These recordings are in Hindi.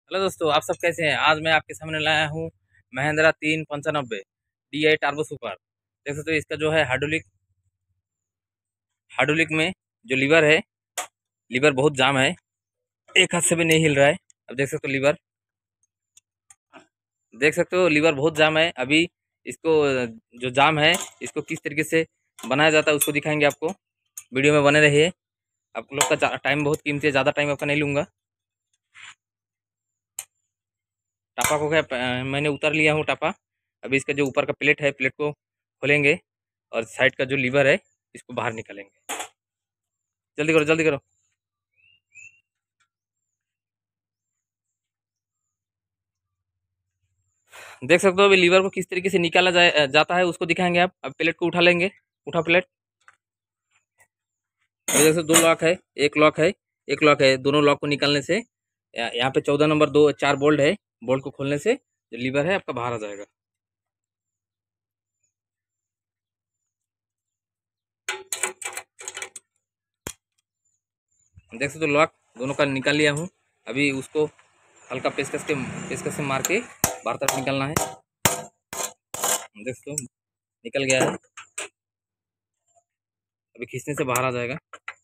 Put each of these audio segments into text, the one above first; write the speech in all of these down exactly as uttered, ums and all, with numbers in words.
हेलो दोस्तों, आप सब कैसे हैं। आज मैं आपके सामने लाया हूँ महिंद्रा तीन पंचानबे डी आई टार्बो सुपर। देख सकते हो इसका जो है हाइड्रोलिक हाइड्रोलिक में जो लीवर है, लीवर बहुत जाम है, एक हाथ से भी नहीं हिल रहा है। अब देख सकते हो लीवर देख सकते हो लीवर बहुत जाम है। अभी इसको जो जाम है इसको किस तरीके से बनाया जाता है उसको दिखाएंगे आपको। वीडियो में बने रहिए। आप लोग का टाइम बहुत कीमती है, ज़्यादा टाइम आपका नहीं लूँगा। टापा को क्या अ, मैंने उतार लिया हूँ टापा। अभी इसका जो ऊपर का प्लेट है, प्लेट को खोलेंगे और साइड का जो लीवर है इसको बाहर निकालेंगे। जल्दी करो जल्दी करो। देख सकते हो अभी लीवर को किस तरीके से निकाला जाए जाता है उसको दिखाएंगे। आप अब प्लेट को उठा लेंगे। उठा प्लेट। अभी देख सकते हो दो लॉक है, एक लॉक है, एक लॉक है। दोनों लॉक को निकालने से या- यहाँ पे चौदह नंबर दो चार बोल्ट है। बोल्ट को खोलने से जो लीवर है आपका बाहर आ जाएगा। देख सकते हो लॉक दोनों का निकाल लिया हूँ। अभी उसको हल्का पेचकस के पेचकस से मार के बाहर तरफ निकालना है। देख सकते हो निकल गया है। अभी खींचने से बाहर आ जाएगा।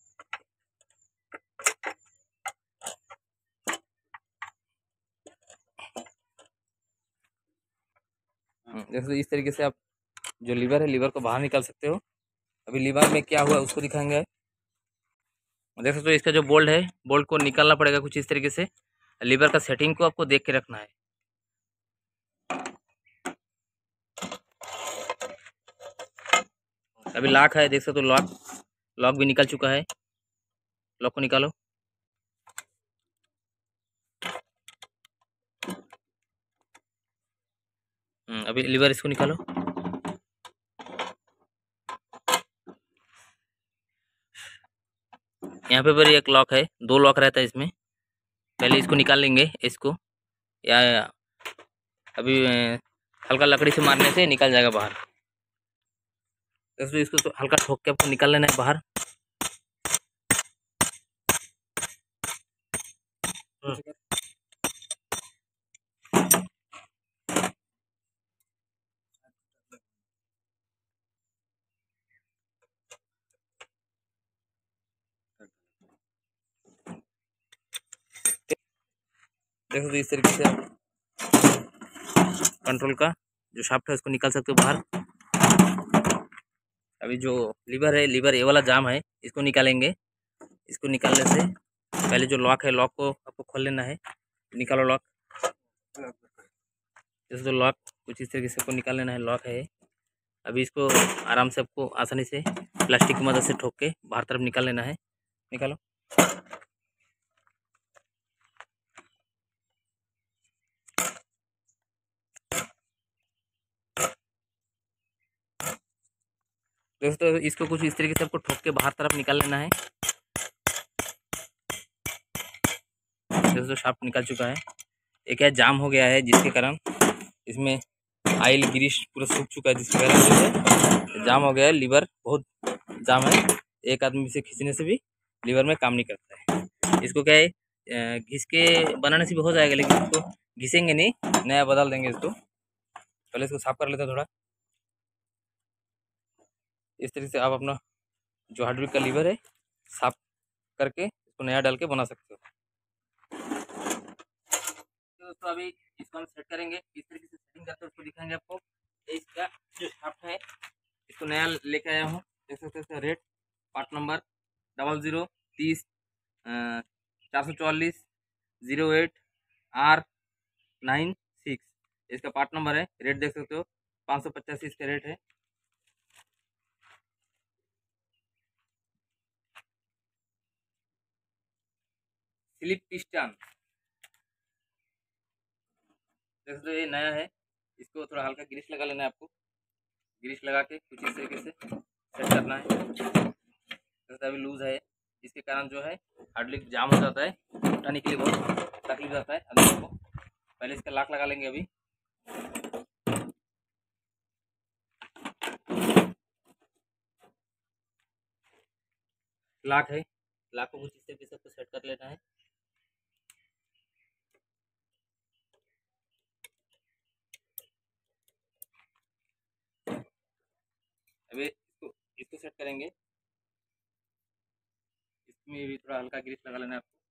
देख सकते हो इस तरीके से आप जो लीवर है लीवर को बाहर निकाल सकते हो। अभी लीवर में क्या हुआ उसको दिखाएंगे। देख सकते हो इसका जो बोल्ट है, बोल्ट को निकालना पड़ेगा कुछ इस तरीके से। लीवर का सेटिंग को आपको देख के रखना है। अभी लॉक है, देख सकते हो लॉक लॉक भी निकल चुका है। लॉक को निकालो। हम्म, अभी लीवर इसको निकालो। यहाँ पे पर एक लॉक है, दो लॉक रहता है इसमें। पहले इसको निकाल लेंगे इसको, या या- अभी अ, हल्का लकड़ी से मारने से निकल जाएगा बाहर। इसको इसको तो हल्का ठोक के आपको निकाल लेना है बाहर। देखो तो इस तरीके से आप कंट्रोल का जो शाफ्ट है उसको निकाल सकते हो बाहर। अभी जो लीवर है, लीवर ये वाला जाम है, इसको निकालेंगे। इसको निकालने से पहले जो लॉक है लॉक को आपको खोल लेना है। निकालो लॉक। जैसे तो लॉक कुछ इस तरीके से आपको निकाल लेना है। लॉक है। अभी इसको आराम से आपको आसानी से प्लास्टिक की मदद से ठोक के बाहर तरफ निकाल लेना है। निकालो। दोस्तों इसको कुछ इस तरीके से आपको ठोक के बाहर तरफ निकाल लेना है। दोस्तों शाफ्ट निकल चुका है। एक है जाम हो गया है जिसके कारण इसमें ऑयल ग्रीस पूरा सूख चुका है, जिसके कारण जो है जाम हो गया है। लीवर बहुत जाम है। एक आदमी से खींचने से भी लीवर में काम नहीं करता है। इसको क्या है अ, घिस के बनाने से भी हो जाएगा, लेकिन इसको घिसेंगे नहीं, नया बदल देंगे इसको। पहले इसको साफ कर लेते हैं थोड़ा। इस तरीके से आप अपना जो हार्डवेयर का लीवर है साफ करके इसको नया डाल के बना सकते हो। तो दोस्तों अभी इसको हम सेट करेंगे। किस तरीके से सेटिंग करते हैं उसको दिखाएंगे आपको। ये इसका जो शाफ्ट है इसको नया लेके आया हूँ। देख सकते हो इसका rate part number double zero तीस चार सौ चौवालीस zero eight R nine six इसका पार्ट नंबर है। रेट देख सकते हो पाँच सौ पचासी इसका रेट है। स्लिप पिस्टन देख सकते हो ये नया है। इसको थोड़ा हल्का ग्रीस लगा लेना है आपको। ग्रीस लगा के कुछ इस तरीके से सेट करना है। जैसे अभी लूज है, इसके कारण जो है हार्डलिक जाम हो जाता है, उठाने के लिए बहुत तकलीफ जाता है अंदर को। पहले इसका लॉक लगा लेंगे। अभी लॉक है, लॉक को कुछ इस तरीके से सेट कर लेना है। करेंगे। इसमें भी थोड़ा हल्का ग्रीस लगा लेना है आपको।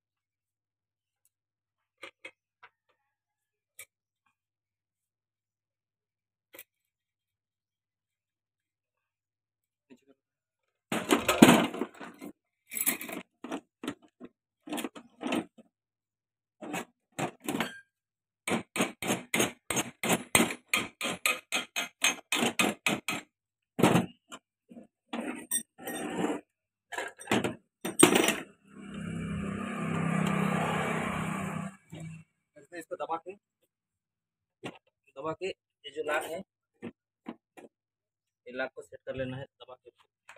इसको दबा के दबा के ये जो लाक है, ये लाक को सेट कर लेना है दबा के।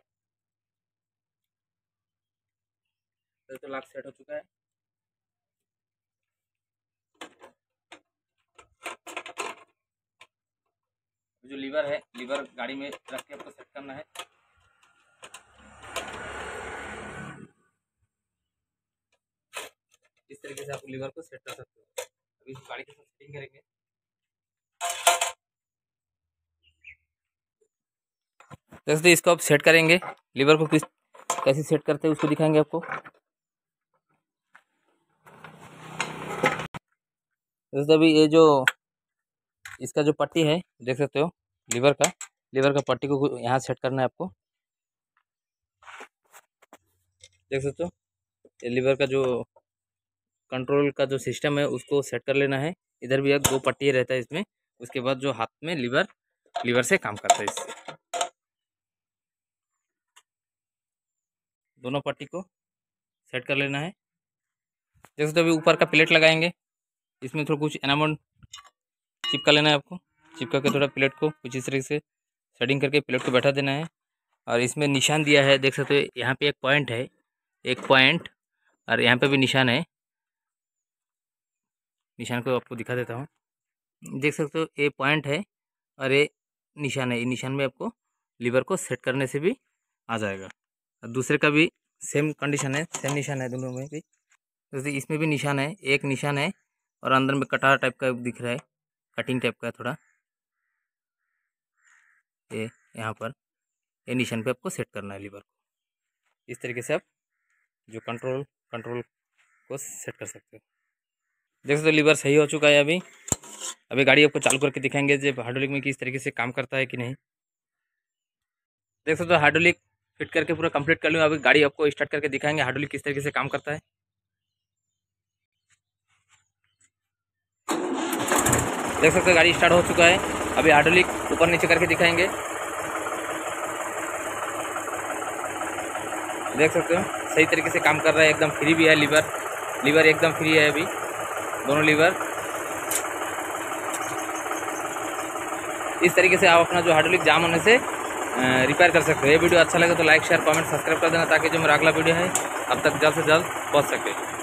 तो लाक सेट हो चुका है। जो लीवर है, लीवर गाड़ी में रख के आपको सेट करना है। इस तरीके से आप लीवर को सेट कर सकते हो। अभी इस गाड़ी के साथ सेटिंग करेंगे। जैसे इसको आप सेट करेंगे, लीवर को किस कैसे सेट करते हैं उसको दिखाएंगे आपको। जैसे अभी ये जो इसका जो पट्टी है देख सकते हो, लीवर का लीवर का पट्टी को यहाँ सेट करना है आपको। देख सकते हो ये लीवर का जो कंट्रोल का जो सिस्टम है उसको सेट कर लेना है। इधर भी एक दो पट्टी रहता है इसमें। उसके बाद जो हाथ में लीवर लीवर से काम करता है, इससे दोनों पट्टी को सेट कर लेना है। जैसे तो अभी ऊपर का प्लेट लगाएंगे, इसमें थोड़ा कुछ एनामोन चिपका लेना है आपको। चिपका के थोड़ा प्लेट को कुछ इस तरीके से सेटिंग करके प्लेट को बैठा देना है। और इसमें निशान दिया है, देख सकते हो यहाँ पे एक पॉइंट है, एक पॉइंट और यहाँ पे भी निशान है। निशान को आपको दिखा देता हूँ। देख सकते हो ये पॉइंट है और ये निशान है। ये निशान में आपको लीवर को सेट करने से भी आ जाएगा। और दूसरे का भी सेम कंडीशन है, सेम निशान है दोनों में भी। जैसे इसमें भी निशान है, एक निशान है और अंदर में कटार टाइप का दिख रहा है, कटिंग टाइप का थोड़ा। ये यहाँ पर ये निशान पे आपको सेट करना है लीवर को। इस तरीके से आप जो कंट्रोल कंट्रोल को सेट कर सकते हो। देख सकते हो लीवर सही हो चुका है। अभी अभी गाड़ी आपको चालू करके दिखाएंगे जब हाइड्रोलिक में किस तरीके से काम करता है कि नहीं। देख सकते हो हाइड्रोलिक फिट करके पूरा कंप्लीट कर लूँ। अभी गाड़ी आपको स्टार्ट करके दिखाएंगे हाइड्रोलिक किस तरीके से काम करता है। देख सकते हो गाड़ी स्टार्ट हो चुका है। अभी हाइड्रोलिक ऊपर नीचे करके दिखाएंगे। देख सकते हो सही तरीके से काम कर रहा है, एकदम फ्री भी है लीवर लीवर एकदम फ्री है। अभी दोनों लीवर इस तरीके से आप अपना जो हाइड्रोलिक जाम होने से रिपेयर कर सकते हो। ये वीडियो अच्छा लगे तो लाइक शेयर कमेंट सब्सक्राइब कर देना, ताकि जो मेरा अगला वीडियो है अब तक जल्द से जल्द पहुंच सके।